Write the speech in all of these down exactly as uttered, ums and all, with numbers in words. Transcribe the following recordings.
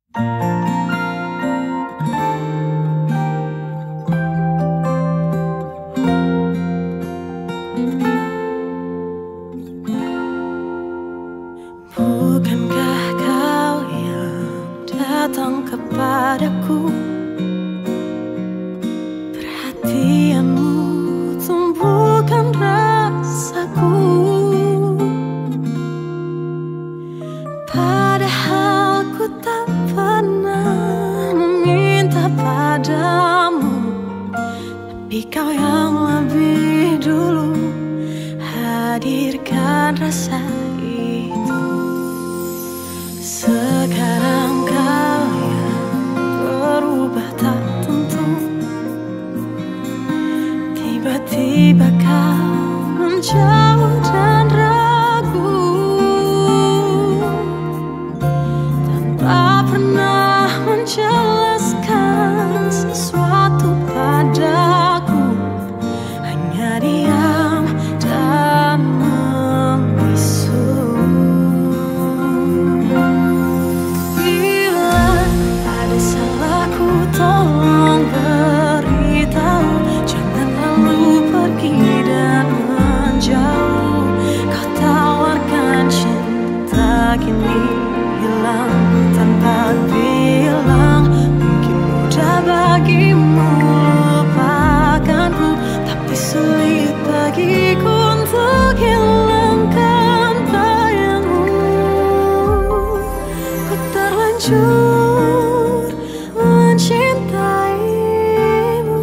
Bukankah kau yang datang kepadaku? Perhatianmu tumbuhkan rasaku. Padahal ku tak pernah meminta padamu, tapi kau yang lebih dulu hadirkan rasa itu. Sekarang kau yang berubah tak tentu, tiba-tiba kau menjauh dan ragu, tanpa pernah menjelaskan sesuatu padaku, hanya diam dan membisu. Bila ada salahku tolong beritahu, jangan lalu pergi dan menjauh. Kau tawarkan cinta kini hilang tanpa bilang. Mungkin mudah bagimu lupakanku, tapi sulit bagiku untuk hilangkan bayangmu. Ku terlanjur mencintaimu.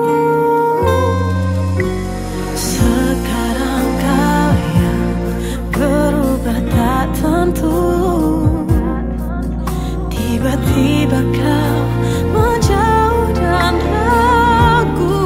Sekarang kau yang berubah tak tentu, tiba-tiba kau menjauh dan ragu,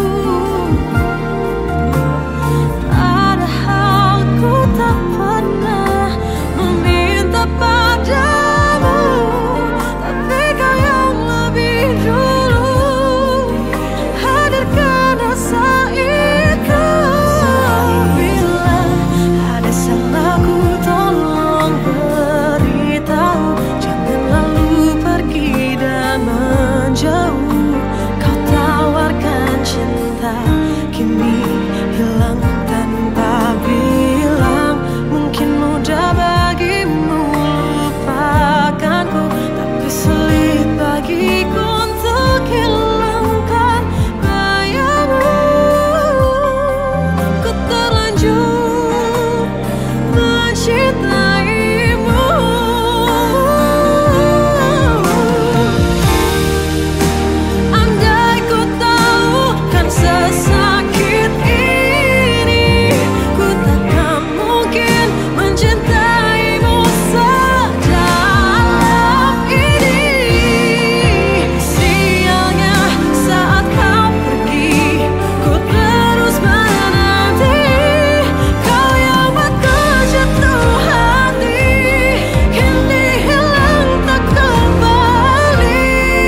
padahal ku tak pernah meminta padamu, tapi kau yang lebih dulu hadirkan rasa itu. Bila ada salahku tolong beritahu, jangan lalu pergi dan menjauh. Kau tawarkan cinta kini hilang tanpa bilang. Mungkin mudah bagimu lupakanku, tapi sulit bagiku untuk hilangkan bayangmu. Ku terlanjur mencintaimu. Andai ku tahu kan sesakit ini, ku takkan mungkin mencintaimu sedalam ini. Sialnya saat kau pergi, ku terus menanti. Kau yang buatku jatuh hati, kini hilang tak kembali.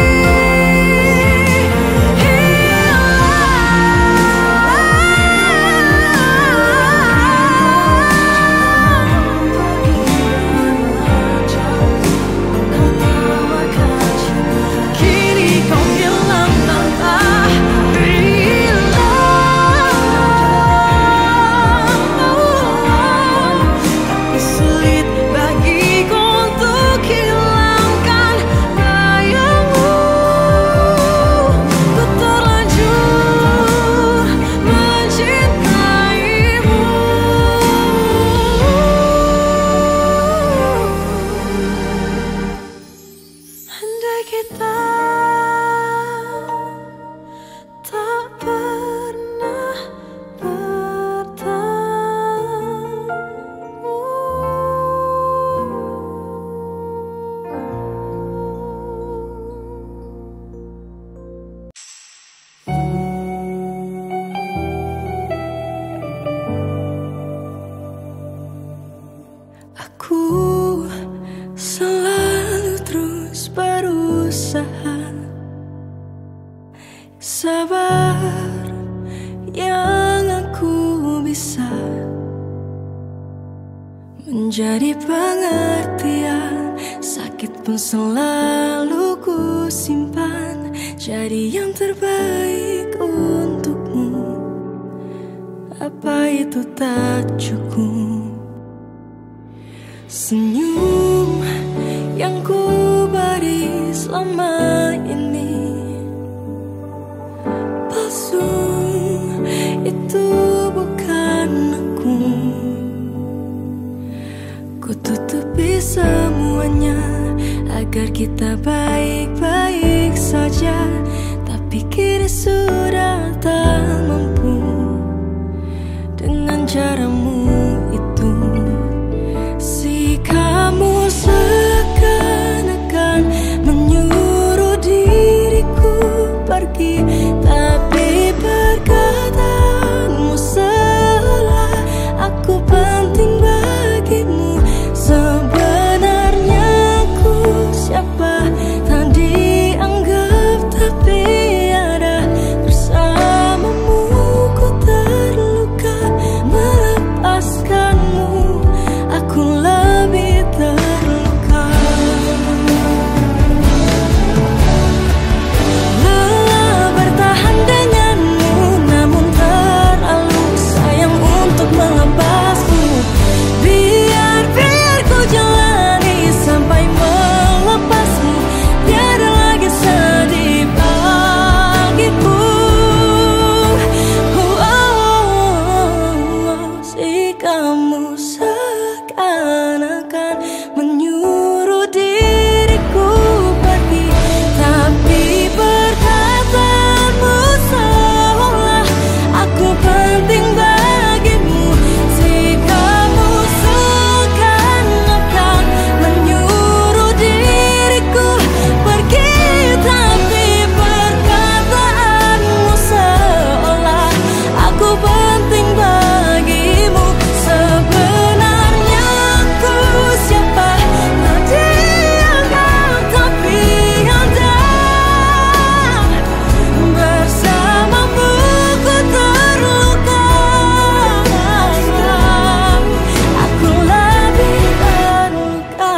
Kini kau hilang tanpa bilang, tapi sulit bagiku untuk hilangkan bayangmu. Ku terlanjur mencintaimu. Andai kita tak pernah bertemu. Aku selalu terus berusaha sabar yang aku bisa, menjadi pengertian saat sakit pun selalu ku simpan, jadi yang terbaik untukmu. Apa itu tak cukup? Senyum yang ku beri selama ini palsu, itu bukan aku. Ku tutupi semuanya agar kita baik-baik saja, tapi kini sudah tak mampu dengan caramu itu. Sikapmu seakan-akan menyuruh diriku pergi, tapi perkataanmu seolah aku penting bagimu. Sebenarnya aku siapa, tak dianggap tapi ada bersamamu. Ku terluka melepaskanmu, aku lebih terluka. Lelah bertahan denganmu, namun terlalu sayang untuk melepasmu. Biar, biar ku jalani sampai melepasmu, tiada lagi sedih bagiku. Oh, oh, oh, sikapmu seakan-akan menyuruh diriku pergi, tapi perkataanmu seolah aku penting bagimu. Sikapmu seakan-akan menyuruh diriku pergi, tapi perkataanmu seolah aku penting bagimu. Sebenarnya aku siapa, tak dianggap tapi ada bersamamu. Ku terluka, aku lebih terluka.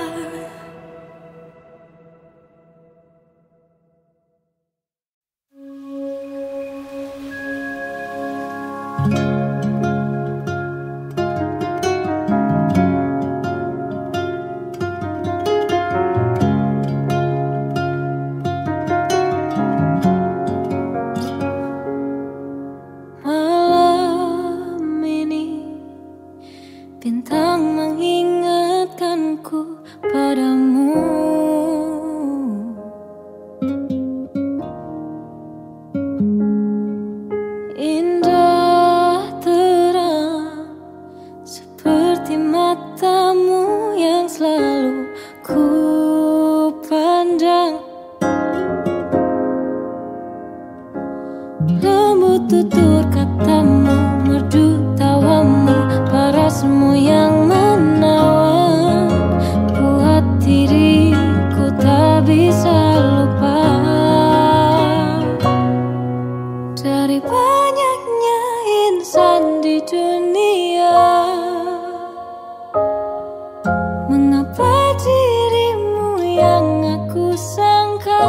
Malam ini bintang mengingatkanku padamu. Indah terang seperti matamu yang selalu ku pandang. Lembut tutur katamu, merdu tawamu, parasmu yang menawan, buat diriku tak bisa lupa. Dari banyaknya insan di dunia, mengapa dirimu yang aku sangka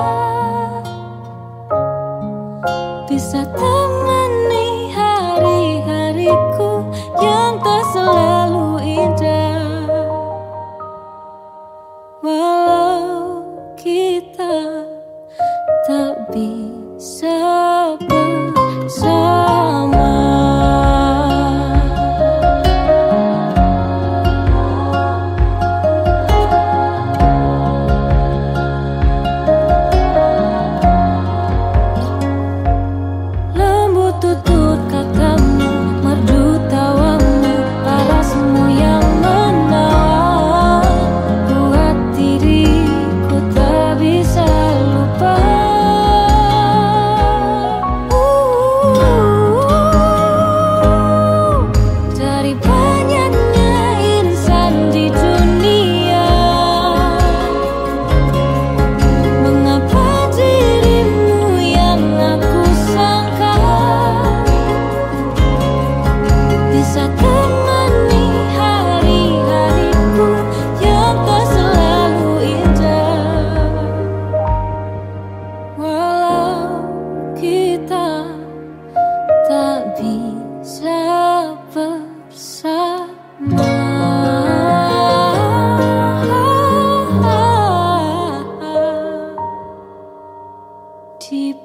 bisa temani hari-hariku yang tak selalu indah. Walau kita tak bisa bersama. Lembut tutur katamu, merdu tawamu, parasmu yang menawan, buat diriku tak bisa lupa.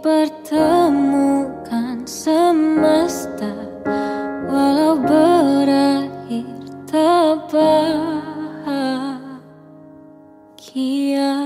dipertemukan semesta, walau berakhir tak bahagia.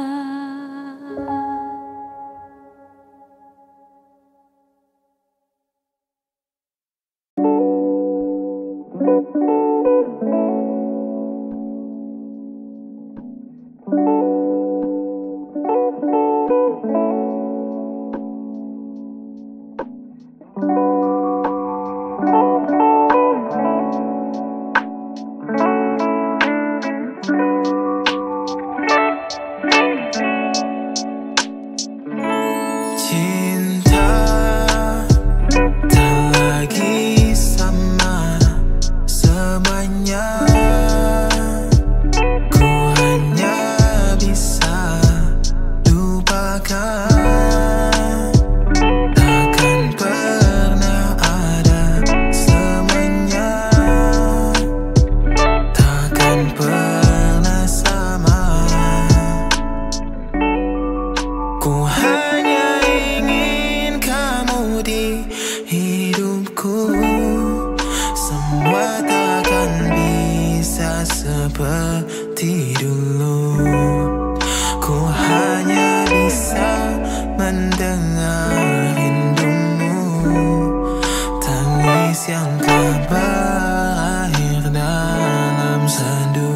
Seperti dulu, ku hanya bisa mendengar rindumu, tangis yang telah berakhir dalam sendu.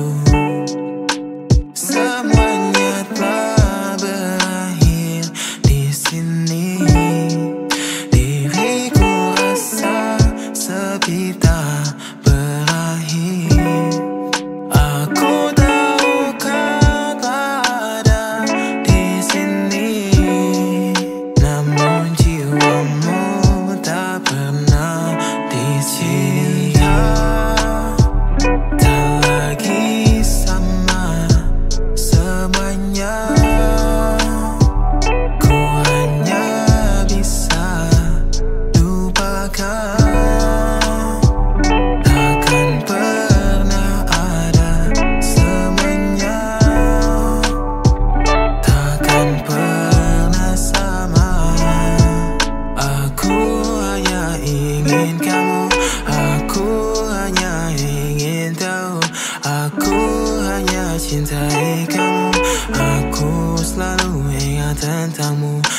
Semuanya telah berakhir di sini, diriku rasa sepi tak berakhir. Aku tahu kau ada di sini, namun jiwamu tak pernah di sini. Tak lagi sama semuanya, ku hanya bisa lupakan. Takkan pernah cintai kamu, aku selalu ingat tentangmu.